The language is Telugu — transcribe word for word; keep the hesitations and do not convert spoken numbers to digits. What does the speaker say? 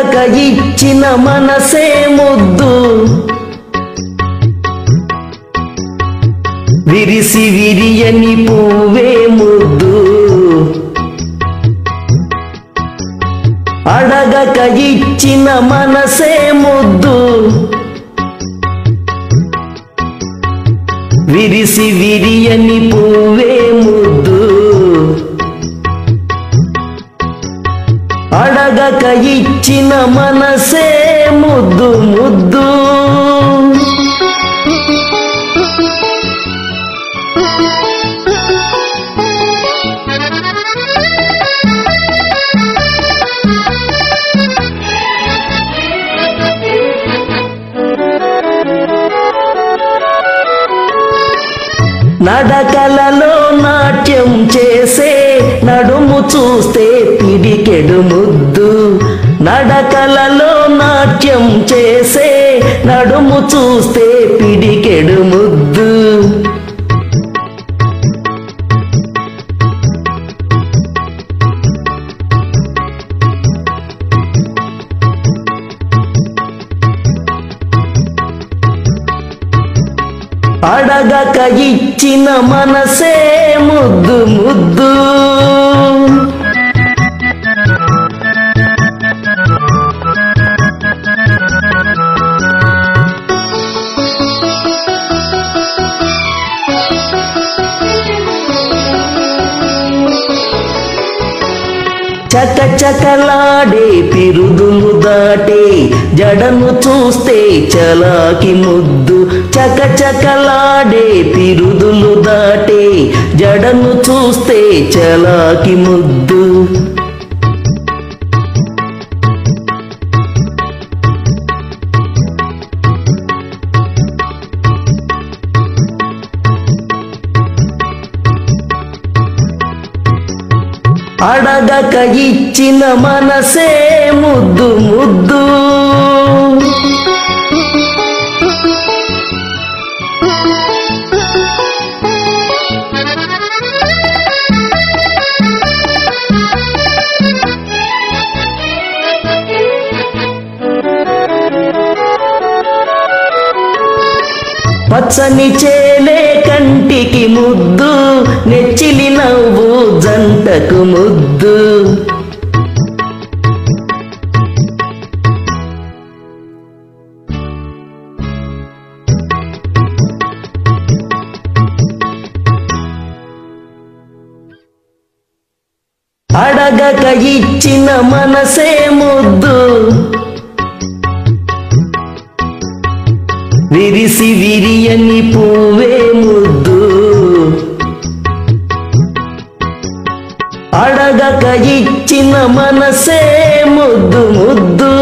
అడగక ఇచ్చిన మనసే ముద్దు విరిసి విరియని పువ్వే ముద్దు అడగక ఇచ్చిన మనసే ముద్దు విరిసి విరియని పువ్వే ముద్దు అడగక ఇచ్చిన మనసే ముద్దు ముద్దు నడకలలో నాట్యం చేసే నడుము చూస్తే పిడికెడు ముద్దు నడకలలో నాట్యం చేసే నడుము చూస్తే పిడికెడు ముద్దు అడగక ఇచ్చిన మనసే ముద్దు ముద్దు చకచకలాడే పిరుదులు దాటే జడను చూస్తే చలాకి ముద్దు చకచకలాడే పిరుదులు దాటే జడను చూస్తే చలాకి ముద్దు అడగక ఇచ్చిన మనసే ముద్దు ముద్దు పచ్చని చేలే కంటికి ముద్దు నెచ్చిలి నవ్వు జంటకు ముద్దు అడగక ఇచ్చిన మనసే ముద్దు విరిసి విరియని పువ్వే ముద్దు అడగక ఇచ్చిన మనసే ముద్దు ముద్దు